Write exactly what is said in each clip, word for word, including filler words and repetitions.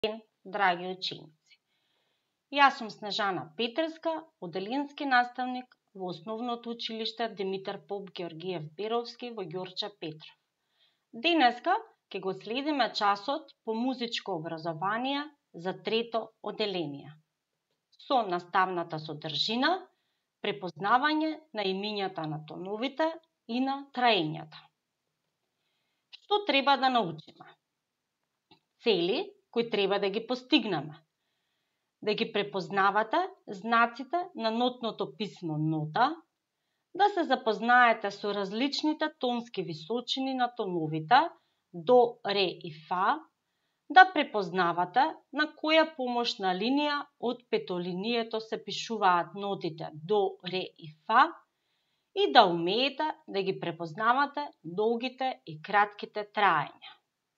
Драги ученици, јас сум Снежана Петерска, оделенски наставник во Основното училиште Димитар Поп Георгиев Беровски во Ѓорче Петров. Денеска ќе го следиме часот по музичко образование за трето оделение со наставната содржина, препознавање на имињата на тоновите и на траењата. Што треба да научиме? Цели кои треба да ги постигнеме. Да ги препознавате знаците на нотното писмо нота, да се запознаете со различните тонски височини на тоновите до, ре и фа, да препознавате на која помошна линија од петолинието се пишуваат нотите до, ре и фа и да умеете да ги препознавате долгите и кратките траења.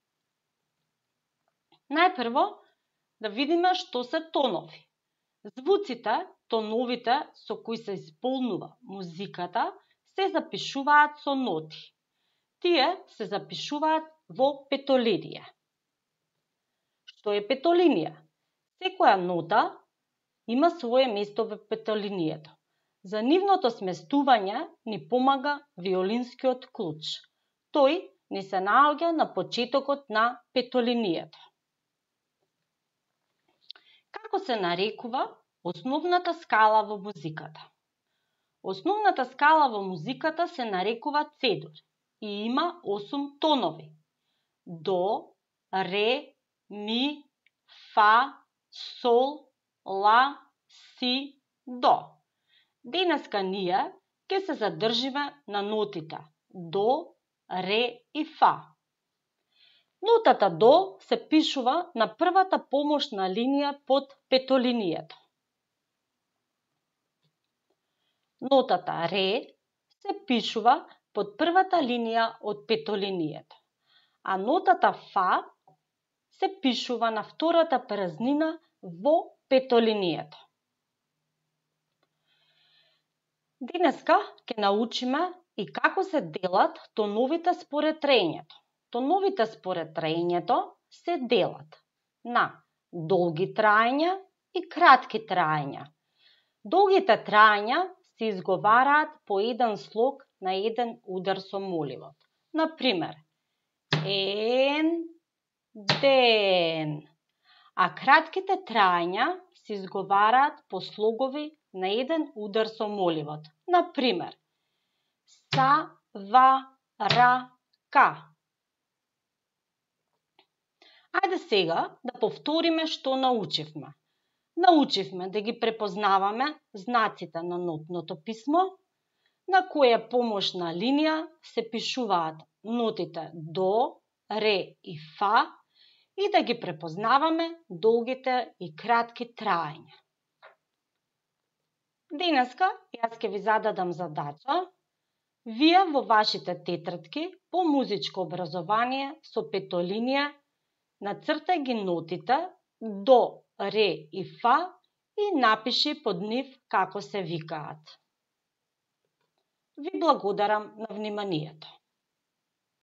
Најпрво да видиме што се тонови. Звуците, тоновите со кои се исполнува музиката, се запишуваат со ноти. Тие се запишуваат во петолинија. Што е петолинија? Секоја нота има свое место во петолинијето. За нивното сместување ни помага виолинскиот клуч. Тој ни се наоѓа на почетокот на петолинијето. Како се нарекува основната скала во музиката? Основната скала во музиката се нарекува цедур и има осум тонови. До, ре, ми, фа, сол, ла, си, до. Денеска ние ќе се задржиме на нотите до, ре и фа. Нотата до се пишува на првата помошна линија под петолинијето. Нотата ре се пишува под првата линија од петолинијето, а нотата фа се пишува на втората празнина во петолинијето. Денеска ќе научиме и како се делат тоновите според траењето. Тоновите според траењето се делат на долги траења и кратки траења. Долгите траења се изговараат по еден слог на еден удар со моливот. Например, ен, ден. А кратките траења се изговараат по слогови на еден удар со моливот. Например, са, ва, ра, ка. Ајде сега да повториме што научивме. Научивме да ги препознаваме знаците на нотното писмо, на која помошна линија се пишуваат нотите до, ре и фа и да ги препознаваме долгите и кратки траења. Денеска јас ќе ви зададам задача. Вие во вашите тетрадки по музичко образование со петолинија нацртај ги нотите до, ре и фа и напиши под нив како се викаат. Ви благодарам на вниманието.